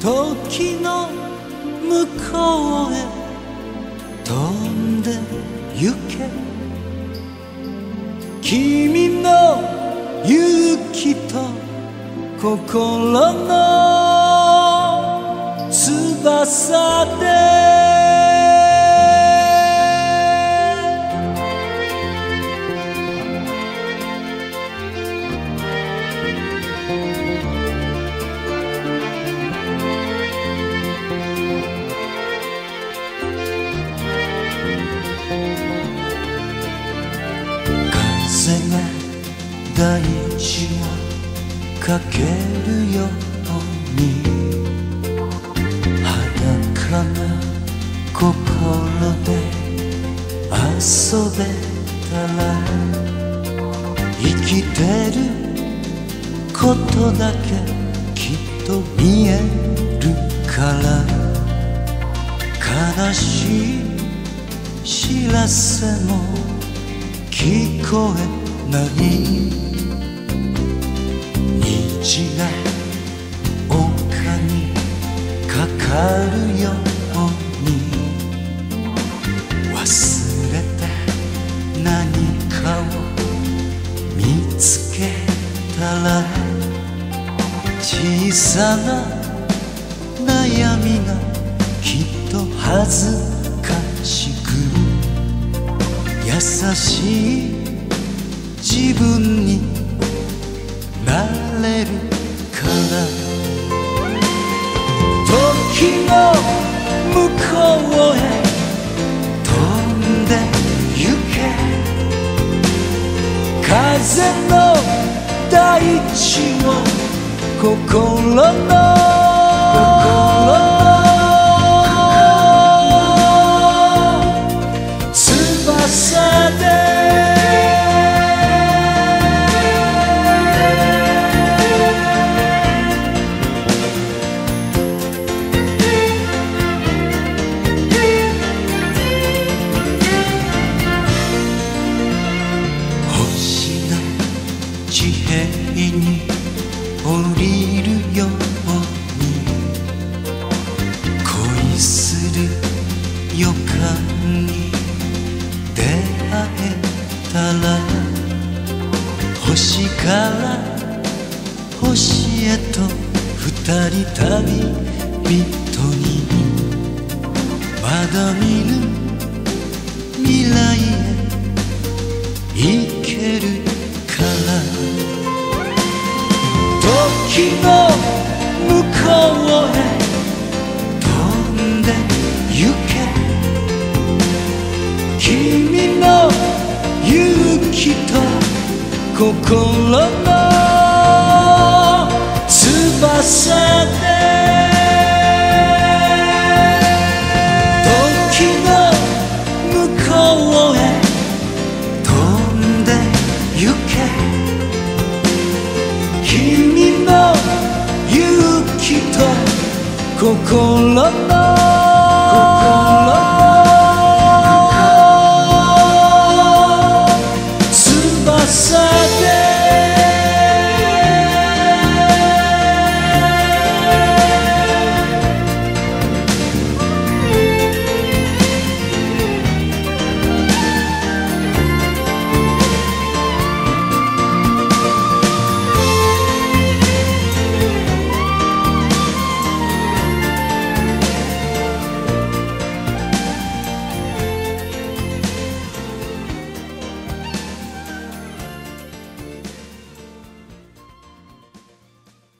時の向こうへ飛んで行け。君の勇気と心の翼で風が大地をかけるように裸な心で遊べたら生きてることだけきっと見えるから悲しい知らせも聞こえない虹が丘にかかるように忘れた何かを見つけたら小さな悩みがきっと恥ずかしく優しい自分になれるから時の向こうへ飛んで行け。風の大地を心の翼で地平に降りるように恋する予感に出会えたら星から星へと二人旅人にまだ見ぬ未来へ行けるから時の向こうへ飛んで行け。君の勇気と心の翼で時の向こうへ飛んで行け。君の勇気と心の